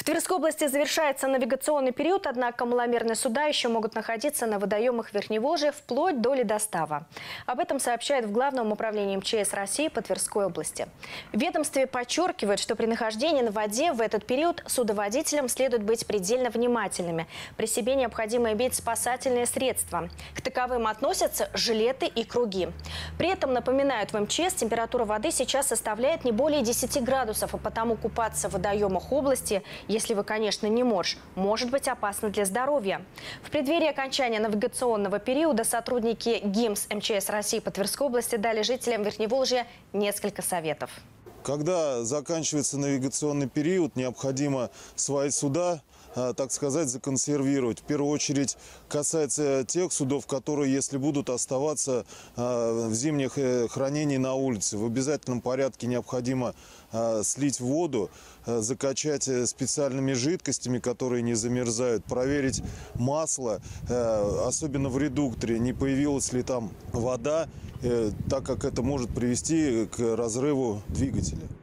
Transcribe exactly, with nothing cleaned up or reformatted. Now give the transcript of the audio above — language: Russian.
В Тверской области завершается навигационный период, однако маломерные суда еще могут находиться на водоемах Верхневолжья вплоть до ледостава. Об этом сообщает в Главном управлении эм че эс России по Тверской области. В ведомстве подчеркивают, что при нахождении на воде в этот период судоводителям следует быть предельно внимательными. При себе необходимо иметь спасательные средства. К таковым относятся жилеты и круги. При этом, напоминают в эм че эс, температура воды сейчас составляет не более десяти градусов, а потому купаться в водоемах области, если вы, конечно, не морж, может быть опасно для здоровья. В преддверии окончания навигационного периода сотрудники ГИМС эм че эс России по Тверской области дали жителям Верхневолжья несколько советов. Когда заканчивается навигационный период, необходимо свои суда, так сказать, законсервировать. В первую очередь касается тех судов, которые, если будут оставаться в зимних хранении на улице, в обязательном порядке необходимо слить воду, закачать специальными жидкостями, которые не замерзают, проверить масло, особенно в редукторе, не появилась ли там вода, так как это может привести к разрыву двигателя.